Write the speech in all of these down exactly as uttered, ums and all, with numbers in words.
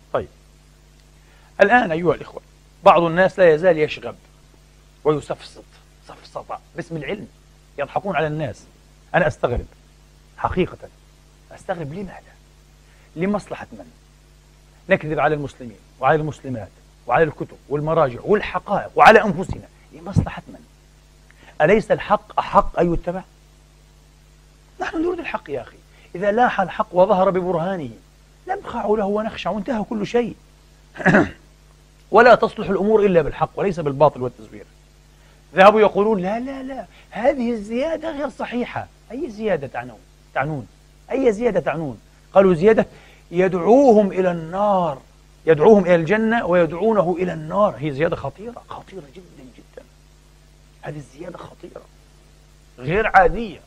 طيب، الآن أيها الإخوة، بعض الناس لا يزال يشغب ويسفسط سفسطة باسم العلم، يضحكون على الناس. أنا أستغرب حقيقة، أستغرب لماذا؟ لمصلحة من؟ نكذب على المسلمين وعلى المسلمات وعلى الكتب والمراجع والحقائق وعلى أنفسنا لمصلحة من؟ أليس الحق أحق أن يتبع؟ نحن نريد الحق يا أخي. إذا لاح الحق وظهر ببرهانه نبخع له ونخشع وانتهى كل شيء. ولا تصلح الأمور إلا بالحق وليس بالباطل والتزوير. ذهبوا يقولون لا لا لا، هذه الزيادة غير صحيحة. أي زيادة تعنون؟ تعنون أي زيادة تعنون؟ قالوا زيادة يدعوهم إلى النار، يدعوهم إلى الجنة ويدعونه إلى النار. هي زيادة خطيرة خطيرة جدا جدا. هذه الزيادة خطيرة غير عادية.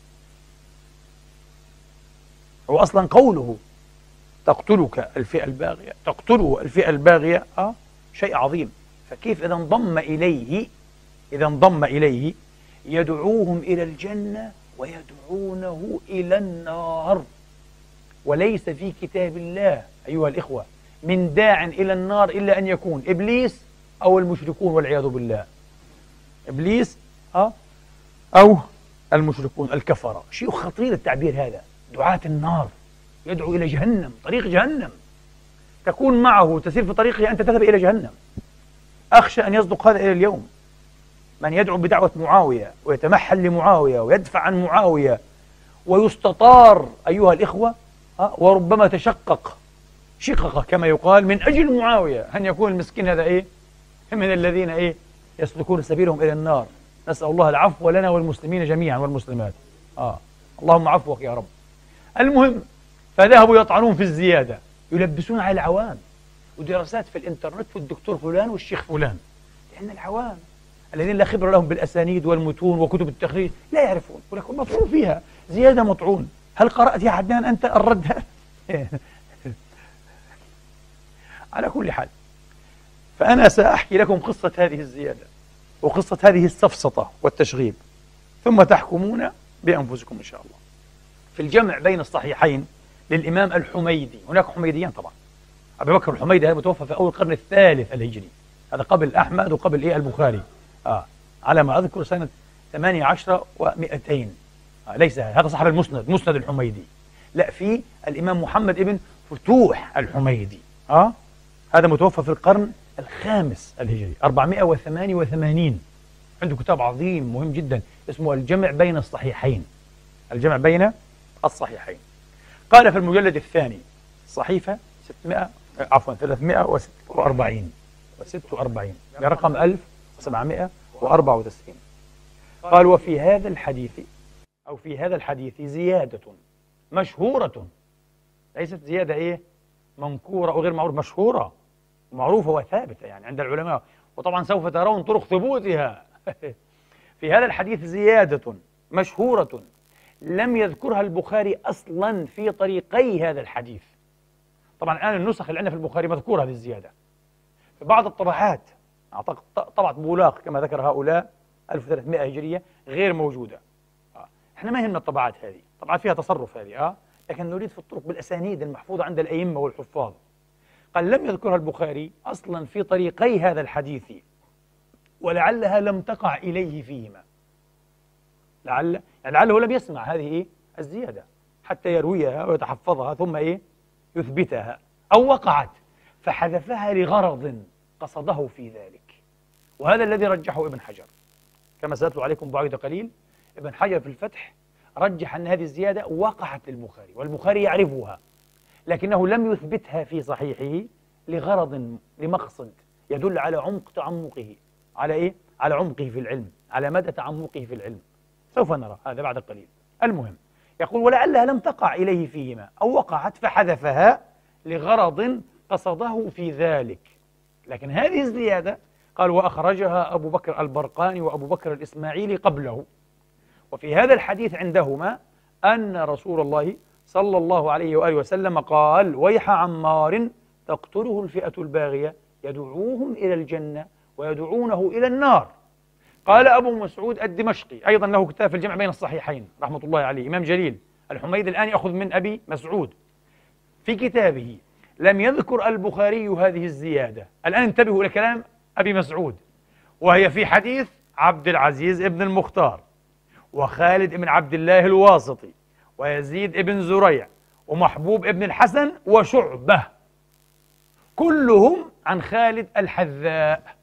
هو أصلا قوله تقتلك الفئة الباغية، تقتله الفئة الباغية، آه شيء عظيم. فكيف إذا انضم إليه، إذا انضم إليه يدعوهم إلى الجنة ويدعونه إلى النار؟ وليس في كتاب الله أيها الإخوة من داع إلى النار إلا أن يكون إبليس أو المشركون والعياذ بالله. إبليس أه أو المشركون الكفرة. شيء خطير التعبير هذا. دعاة النار يدعو إلى جهنم، طريق جهنم، تكون معه تسير في طريقه أنت تذهب إلى جهنم. أخشى أن يصدق هذا إلى اليوم. من يدعو بدعوة معاوية ويتمحل لمعاوية ويدفع عن معاوية ويستطار أيها الإخوة، أه وربما تشقق شققة كما يقال من أجل معاوية، أن يكون المسكين هذا إيه من الذين إيه يسلكون سبيلهم إلى النار. نسأل الله العفو لنا والمسلمين جميعا والمسلمات. آه اللهم عفوك يا رب. المهم، فذهبوا يطعنون في الزيادة، يلبسون على العوام، ودراسات في الإنترنت والدكتور فلان والشيخ فلان، لأن العوام الذين لا خبرة لهم بالأسانيد والمتون وكتب التخريج لا يعرفون، ولكن مطعون فيها زيادة مطعون. هل قرأت يا عدنان أنت الرد؟ على كل حال، فأنا سأحكي لكم قصة هذه الزيادة وقصة هذه السفسطة والتشغيب، ثم تحكمون بأنفسكم إن شاء الله. في الجمع بين الصحيحين للإمام الحميدي، هناك حميديان طبعا. أبي بكر الحميدي هذا متوفى في أول القرن الثالث الهجري، هذا قبل أحمد وقبل إيه البخاري، آه على ما أذكر سنة ثمانية عشر ومئتين. آه ليس هذا صاحب المسند، مسند الحميدي، لا، في الإمام محمد ابن فتوح الحميدي، آه هذا متوفى في القرن الخامس الهجري أربعمائة وثمانية وثمانين. عنده كتاب عظيم مهم جدا اسمه الجمع بين الصحيحين، الجمع بين الصحيحين. قال في المجلد الثاني صحيفة ستمائة عفوا ثلاثمائة وستة وأربعين وستة وأربعين برقم ألف وسبعمائة وأربعة وتسعين، قال وفي هذا الحديث أو في هذا الحديث زيادة مشهورة، ليست زيادة إيه منكورة أو غير معروفة، مشهورة ومعروفة وثابتة يعني عند العلماء، وطبعا سوف ترون طرق ثبوتها. في هذا الحديث زيادة مشهورة لم يذكرها البخاري أصلا في طريقي هذا الحديث. طبعا الآن النسخ اللي عندنا في البخاري مذكورة هذه الزيادة، في بعض الطبعات أعتقد طبعة بولاق كما ذكر هؤلاء ألف وثلاثمائة هجرية غير موجودة. آه. احنا ما يهمنا الطبعات هذه، طبعا فيها تصرف هذه، آه. لكن نريد في الطرق بالأسانيد المحفوظة عند الأئمة والحفاظ. قال لم يذكرها البخاري أصلا في طريقي هذا الحديث، ولعلها لم تقع إليه فيهما. لعل يعني لعله لم يسمع هذه إيه الزيادة حتى يرويها ويتحفظها ثم إيه يثبتها، أو وقعت فحذفها لغرض قصده في ذلك. وهذا الذي رجحه ابن حجر كما سأتلو عليكم بعد قليل. ابن حجر في الفتح رجح أن هذه الزيادة وقعت للبخاري والبخاري يعرفها، لكنه لم يثبتها في صحيحه لغرض، لمقصد يدل على عمق تعمقه، على إيه؟ على عمقه في العلم، على مدى تعمقه في العلم. سوف نرى هذا بعد قليل. المهم يقول ولعلها لم تقع إليه فيهما أو وقعت فحذفها لغرض قصده في ذلك. لكن هذه الزيادة قال وأخرجها أبو بكر البرقاني وأبو بكر الإسماعيلي قبله. وفي هذا الحديث عندهما أن رسول الله صلى الله عليه وآله وسلم قال ويح عمار تقتله الفئة الباغية يدعوهم إلى الجنة ويدعونه إلى النار. قال أبو مسعود الدمشقي أيضا له كتاب في الجمع بين الصحيحين رحمة الله عليه، إمام جليل، الحميدي الآن يأخذ من أبي مسعود في كتابه لم يذكر البخاري هذه الزيادة. الآن انتبهوا إلى كلام أبي مسعود، وهي في حديث عبد العزيز بن المختار وخالد بن عبد الله الواسطي ويزيد بن زريع ومحبوب بن الحسن وشعبة، كلهم عن خالد الحذاء.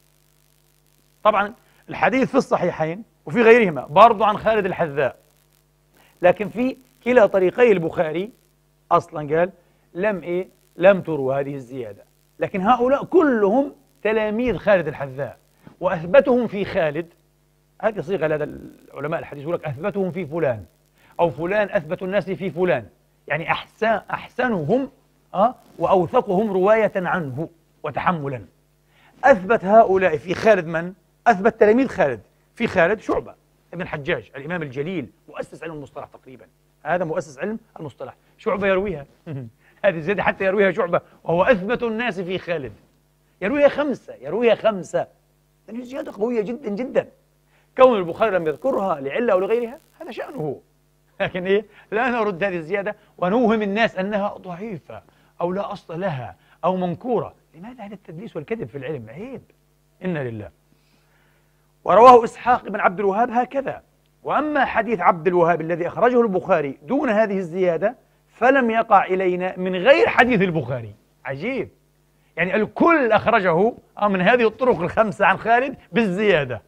طبعا الحديث في الصحيحين وفي غيرهما برضو عن خالد الحذاء، لكن في كلا طريقي البخاري أصلا قال لم إيه لم تروا هذه الزيادة، لكن هؤلاء كلهم تلاميذ خالد الحذاء، وأثبتهم في خالد. هذه صيغة لدى العلماء الحديث، يقول لك أثبتهم في فلان، أو فلان أثبت الناس في فلان، يعني أحسن أحسنهم أه وأوثقهم رواية عنه وتحملا. أثبت هؤلاء في خالد من؟ أثبت تلاميذ خالد في خالد شعبة ابن الحجاج الإمام الجليل، مؤسس علم المصطلح تقريبا، هذا مؤسس علم المصطلح، شعبة يرويها هذه الزيادة حتى يرويها شعبة وهو أثبت الناس في خالد، يرويها خمسة يرويها خمسة يعني زيادة قوية جدا جدا. كون البخاري لم يذكرها لعلة أو لغيرها هذا شأنه، لكن إيه لا نرد هذه الزيادة ونوهم الناس أنها ضعيفة أو لا أصل لها أو منكورة. لماذا هذا التدليس والكذب في العلم؟ عيب، إنا لله. ورواه إسحاق بن عبد الوهاب هكذا. وأما حديث عبد الوهاب الذي أخرجه البخاري دون هذه الزيادة فلم يقع إلينا من غير حديث البخاري. عجيب، يعني الكل أخرجه من هذه الطرق الخمسة عن خالد بالزيادة.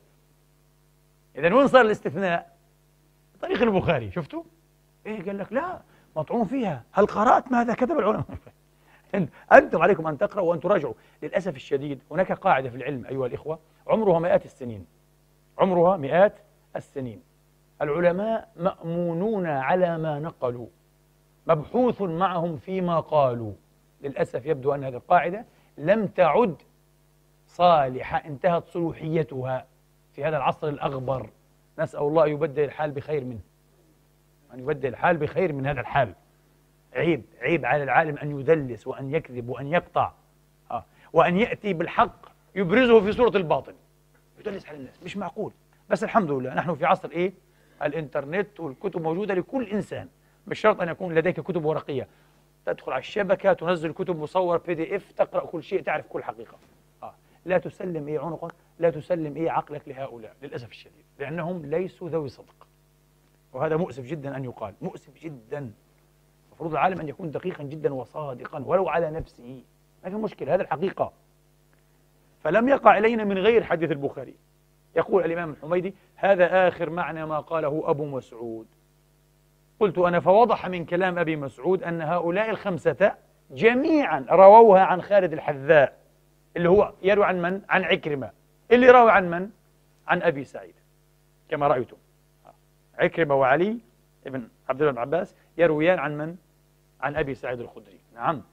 إذن وين صار الاستثناء؟ طريق البخاري. شفتوا؟ إيه قال لك لا مطعون فيها، هل قرأت ماذا كتب العلماء؟ أنتم عليكم أن تقرأوا وأن تراجعوا. للأسف الشديد هناك قاعدة في العلم أيها الإخوة عمرها مئات السنين، عمرها مئات السنين. العلماء مأمونون على ما نقلوا، مبحوث معهم فيما قالوا. للأسف يبدو أن هذه القاعدة لم تعد صالحة، انتهت صلوحيتها في هذا العصر الأغبر. نسأل الله أن يبدل الحال بخير منه، أن يبدل الحال بخير من هذا الحال. عيب عيب على العالم أن يدلس وأن يكذب وأن يقطع آه. وأن يأتي بالحق يبرزه في صورة الباطل، يدلس على الناس، مش معقول. بس الحمد لله نحن في عصر إيه؟ الإنترنت، والكتب موجودة لكل إنسان، مش شرط أن يكون لديك كتب ورقية، تدخل على الشبكة تنزل كتب مصور بي دي إف، تقرأ كل شيء، تعرف كل حقيقة. آه. لا تسلم إيه عنقك، لا تسلم إيه عقلك لهؤلاء للأسف الشديد، لأنهم ليسوا ذوي صدق، وهذا مؤسف جدا أن يقال، مؤسف جدا. المفروض العالم أن يكون دقيقا جدا وصادقا ولو على نفسه، ما في مشكلة، هذا الحقيقة. فلم يقع إلينا من غير حديث البخاري. يقول الإمام الحميدي هذا آخر معنى ما قاله أبو مسعود. قلت أنا فوضح من كلام أبي مسعود أن هؤلاء الخمسة جميعا رووها عن خالد الحذاء، اللي هو يروي عن من؟ عن عكرمة، اللي روى عن من؟ عن أبي سعيد كما رأيتم. عكرمة وعلي ابن عبد الله بن عباس يرويان عن من؟ عن أبي سعيد الخدري. نعم،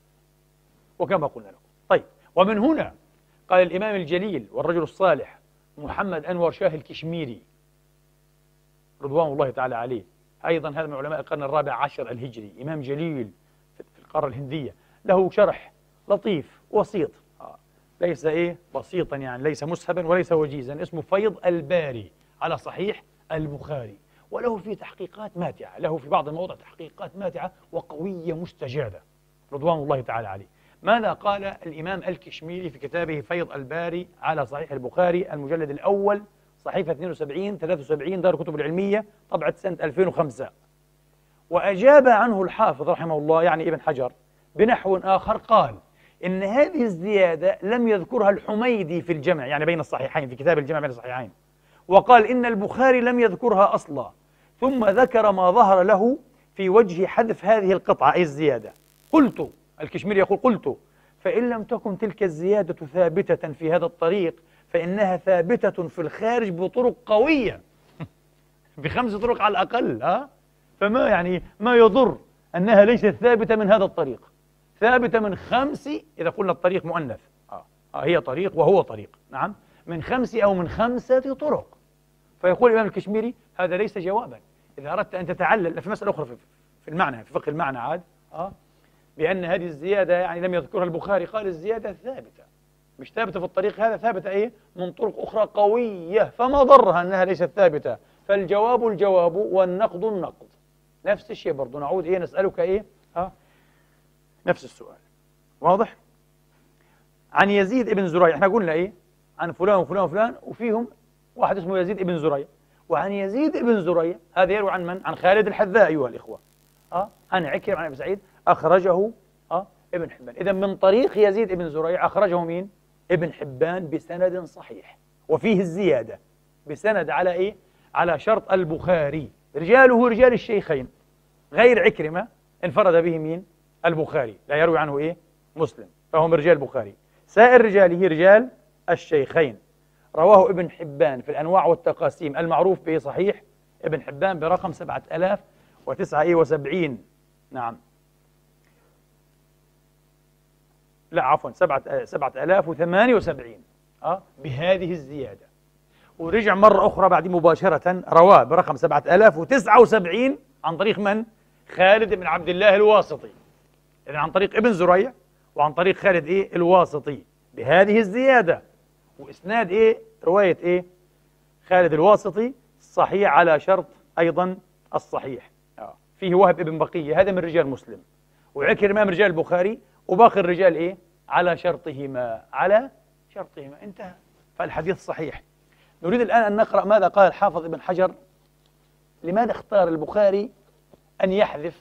وكما قلنا لكم. طيب، ومن هنا قال الإمام الجليل والرجل الصالح محمد أنور شاه الكشميري رضوان الله تعالى عليه، أيضا هذا من علماء القرن الرابع عشر الهجري، إمام جليل في القارة الهندية، له شرح لطيف وسيط، ليس إيه بسيطا يعني، ليس مسهبا وليس وجيزا، اسمه فيض الباري على صحيح البخاري، وله في تحقيقات ماتعة، له في بعض المواضع تحقيقات ماتعة وقوية مستجادة رضوان الله تعالى عليه. ماذا قال الإمام الكشميري في كتابه فيض الباري على صحيح البخاري المجلد الأول صحيفة اثنين وسبعين ثلاثة وسبعين دار الكتب العلمية طبعة سنة ألفين وخمسة؟ وأجاب عنه الحافظ رحمه الله يعني ابن حجر بنحو آخر، قال إن هذه الزيادة لم يذكرها الحميدي في الجمع، يعني بين الصحيحين، في كتاب الجمع بين الصحيحين، وقال إن البخاري لم يذكرها أصلا، ثم ذكر ما ظهر له في وجه حذف هذه القطعة أي الزيادة. قلت، الكشميري يقول قلت فإن لم تكن تلك الزيادة ثابتة في هذا الطريق فإنها ثابتة في الخارج بطرق قوية بخمس طرق على الأقل، ها؟ فما يعني ما يضر أنها ليست ثابتة من هذا الطريق، ثابتة من خمس، إذا قلنا الطريق مؤنث آه. آه هي طريق وهو طريق، نعم، من خمس أو من خمسة طرق. فيقول الإمام الكشميري هذا ليس جوابا إذا أردت أن تتعلل في مسألة أخرى في المعنى، في فقه المعنى عاد آه بأن هذه الزيادة يعني لم يذكرها البخاري، قال الزيادة ثابتة، مش ثابتة في الطريق هذا، ثابتة إيه؟ من طرق أخرى قوية، فما ضرها أنها ليست ثابتة. فالجواب الجواب والنقد النقد، نفس الشيء برضو، نعود إيه نسألك إيه؟ ها؟ نفس السؤال. واضح؟ عن يزيد ابن زريع، احنا قلنا ايه؟ عن فلان وفلان وفلان، وفيهم واحد اسمه يزيد ابن زريع. وعن يزيد ابن زريع هذا يروي عن من؟ عن خالد الحذاء أيها الإخوة. أه؟ عن عكرمة عن أبي سعيد أخرجه أه؟ ابن حبان. إذا من طريق يزيد ابن زريع أخرجه مين؟ ابن حبان بسند صحيح، وفيه الزيادة بسند على إيه؟ على شرط البخاري، رجاله رجال الشيخين، غير عكرمة انفرد به مين؟ البخاري، لا يروي عنه إيه؟ مسلم، فهو من رجال البخاري. سائر رجاله رجال الشيخين. رواه ابن حبان في الأنواع والتقاسيم المعروف به صحيح ابن حبان برقم سبعة آلاف وتسعة وسبعين. نعم، لا عفوا سبعة سبعة آلاف وثمانية وسبعين أه بهذه الزيادة. ورجع مرة أخرى بعد مباشرة رواه برقم سبعة آلاف وتسعة وسبعين عن طريق من؟ خالد بن عبد الله الواسطي. إذن عن طريق ابن زريع وعن طريق خالد إيه؟ الواسطي بهذه الزيادة. وإسناد إيه؟ رواية إيه؟ خالد الواسطي صحيح على شرط أيضا الصحيح. آه. فيه وهب ابن بقية، هذا من رجال مسلم، وعكرمة من رجال البخاري، وباقي الرجال إيه؟ على شرطهما، على شرطهما، انتهى، فالحديث صحيح. نريد الآن أن نقرأ ماذا قال الحافظ ابن حجر. لماذا اختار البخاري أن يحذف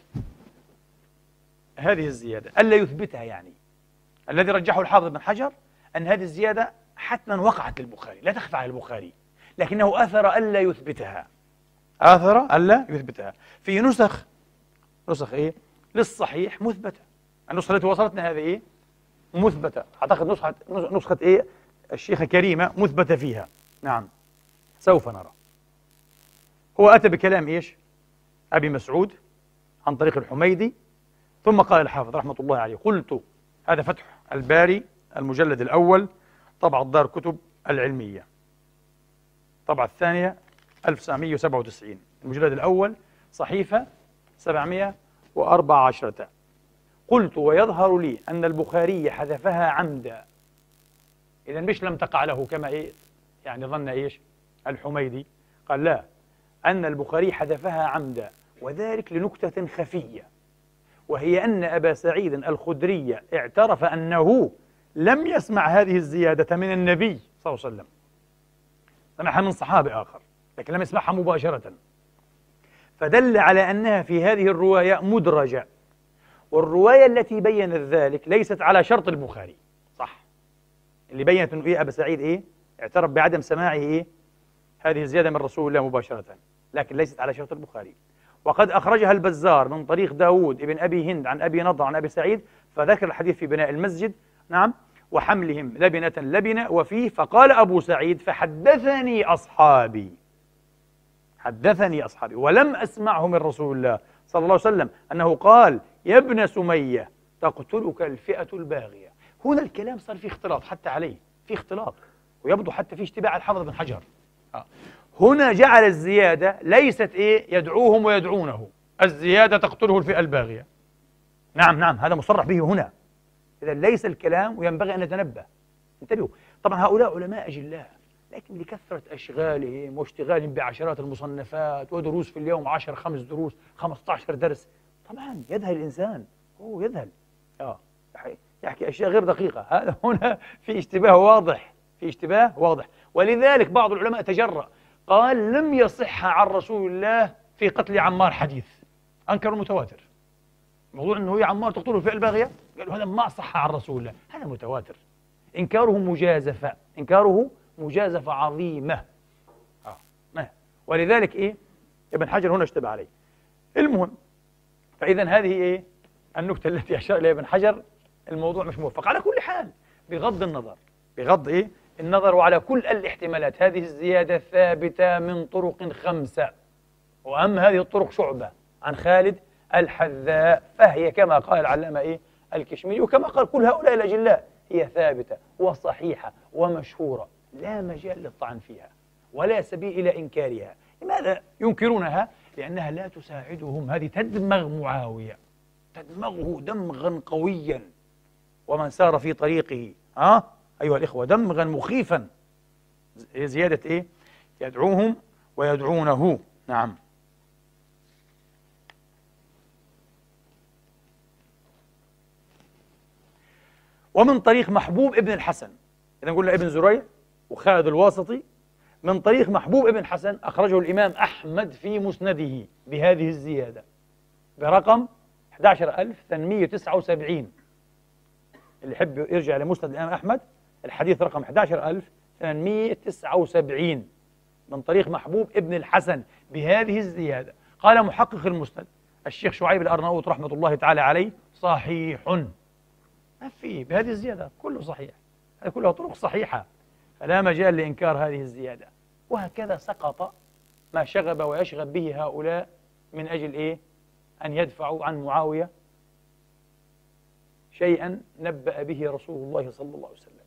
هذه الزيادة؟ ألا يثبتها يعني. الذي رجحه الحافظ ابن حجر أن هذه الزيادة حتما وقعت للبخاري، لا تخفى على البخاري، لكنه آثر ألا يثبتها، آثر ألا يثبتها. في نسخ نسخ إيه؟ للصحيح مثبتة. النسخة التي وصلتنا هذه إيه؟ مثبتة. أعتقد نسخة نسخة إيه؟ الشيخة كريمة مثبتة فيها. نعم، سوف نرى. هو أتى بكلام إيش؟ أبي مسعود عن طريق الحميدي، ثم قال الحافظ رحمة الله عليه: قلت، هذا فتح الباري المجلد الأول طبعة دار كتب العلمية، طبعة الثانية ألف وتسعمائة وسبعة وتسعين، المجلد الأول صحيفة سبعمائة وأربعة عشر. قلت: ويظهر لي أن البخاري حذفها عمدا. إذا مش لم تقع له كما إيه يعني ظن إيش الحميدي، قال لا، أن البخاري حذفها عمدا، وذلك لنكتة خفية، وهي أن أبا سعيد الخدري اعترف أنه لم يسمع هذه الزيادة من النبي صلى الله عليه وسلم، سمعها من صحابي آخر لكن لم يسمعها مباشرة، فدل على أنها في هذه الرواية مدرجة. والرواية التي بينت ذلك ليست على شرط البخاري، صح، اللي بينت أنه إيه أبا سعيد إيه اعترف بعدم سماعه إيه هذه الزيادة من رسول الله مباشرة، لكن ليست على شرط البخاري. وقد أخرجها البزار من طريق داود ابن أبي هند عن أبي نضر عن أبي سعيد، فذكر الحديث في بناء المسجد، نعم، وحملهم لبنة لبنة، وفيه فقال أبو سعيد: فحدثني أصحابي حدثني أصحابي ولم أسمعه من رسول الله صلى الله عليه وسلم أنه قال: يا ابن سمية تقتلك الفئة الباغية. هنا الكلام صار فيه اختلاط، حتى عليه في اختلاط، ويبدو حتى في اشتباه على الحافظ بن حجر. آه. هنا جعل الزيادة ليست إيه يدعوهم ويدعونه، الزيادة تقتله الفئة الباغية. نعم نعم، هذا مصرح به هنا. إذا ليس الكلام، وينبغي أن نتنبه. انتبهوا، طبعا هؤلاء علماء أجلاء، لكن لكثرة أشغالهم واشتغالهم بعشرات المصنفات ودروس في اليوم، عشر خمس دروس، خمسة عشر درس، طبعا يذهل الإنسان، هو يذهل، آه يحكي أشياء غير دقيقة. هذا هنا في اشتباه واضح، في اشتباه واضح. ولذلك بعض العلماء تجرأ قال: لم يصح عن رسول الله في قتل عمار حديث، أنكر المتواتر. موضوع أنه يا عمار تقتله الفئة الباغية، قالوا هذا ما صح عن رسول الله، هذا متواتر. إنكاره مجازفة، إنكاره مجازفة عظيمة. آه. ما. ولذلك إيه ابن حجر هنا اشتبه عليه. المهم، فإذا هذه إيه النكتة التي أشار إليها ابن حجر. الموضوع مش موفق على كل حال، بغض النظر بغض إيه النظر وعلى كل الاحتمالات، هذه الزيادة ثابتة من طرق خمسة، وأهم هذه الطرق شعبة عن خالد الحذاء، فهي كما قال العلامة إيه الكشميري، وكما قال كل هؤلاء الأجلاء، هي ثابتة وصحيحة ومشهورة، لا مجال للطعن فيها ولا سبيل إلى إنكارها. لماذا ينكرونها؟ لأنها لا تساعدهم. هذه تدمغ معاوية، تدمغه دمغا قويا، ومن سار في طريقه ها أه؟ أيها الإخوة دمغا مخيفا. زيادة إيه يدعوهم ويدعونه. نعم. ومن طريق محبوب ابن الحسن. إذا قلنا ابن زريع وخالد الواسطي، من طريق محبوب ابن الحسن أخرجه الإمام أحمد في مسنده بهذه الزيادة برقم أحد عشر ألف وثمانمائة وتسعة وسبعين. اللي يحب يرجع لمسند الإمام أحمد، الحديث رقم أحد عشر ألف وثمانمائة وتسعة وسبعين من طريق محبوب ابن الحسن بهذه الزيادة. قال محقق المسند الشيخ شعيب الأرناؤوط رحمة الله تعالى عليه: صحيح، ما فيه بهذه الزيادة، كله صحيح، هذه كلها طرق صحيحة، فلا مجال لإنكار هذه الزيادة. وهكذا سقط ما شغب ويشغب به هؤلاء من أجل إيه؟ أن يدفعوا عن معاوية شيئا نبأ به رسول الله صلى الله عليه وسلم.